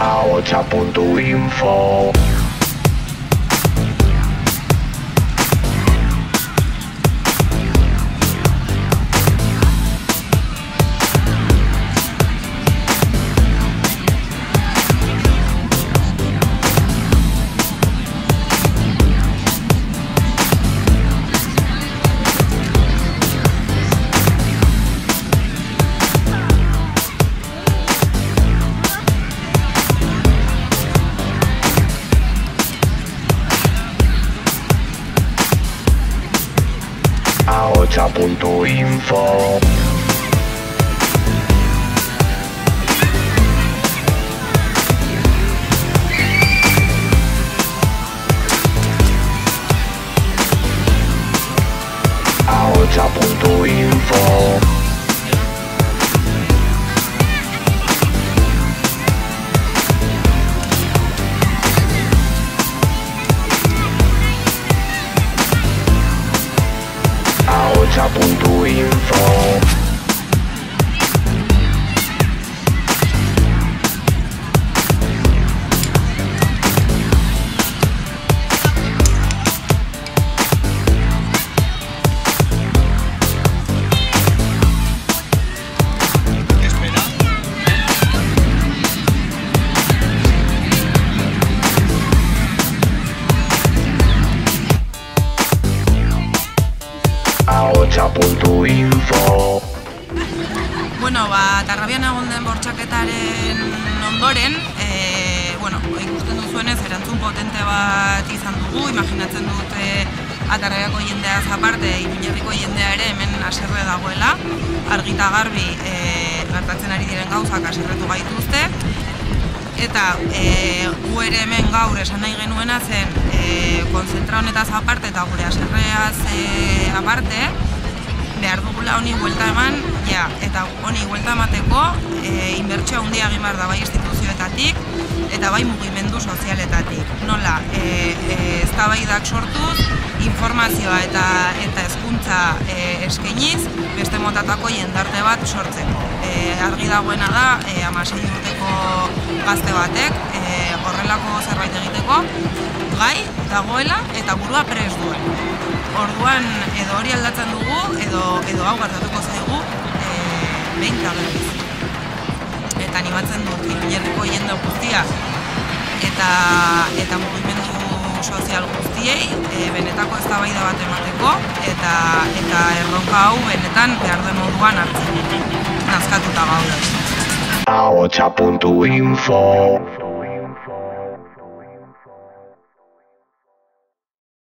ahotsa.info. ahotsa.info. ahotsa.info. ahotsa.info. ahotsa.info. Bueno, Tarrabian egon den bortxaketaren ondoren, ikusten duzuenez, erantzun potente bat izan dugu, imaginatzen dute Tarrabiako jendeaz aparte, Iruñerriko jendea ere hemen haserre dagoela, argita garbi gertatzen ari diren gauzak haserretu gaituzte, eta gu ere hemen gaur esan nahi genuena zen konzentra honetaz aparte eta gure haserreaz aparte, behar dugula honi buelta eman, eta honi buelta emateko inbertsio handia egin behar da bai instituzioetatik eta bai mugimendu sozialetatik. Nola, eztabaidak sortuz, informazioa eta hezkuntza eskainiz, beste motatako jendarte bat sortzeko. Argi dagoena da, 16 urteko gazte batek horrelako zerbait egiteko gai dagoela eta burua prest duen. Orduan edo hori aldatzen dugu, edo hau gertatuko zaigu behin eta berriz. Eta animatzen dut Iruñerriko jende guztia eta mugimendu sozial guztiei benetako eztabaida bat emateko eta erronka hau benetan behar den moduan hartzen. Nazkatuta gaude. ahotsa.info.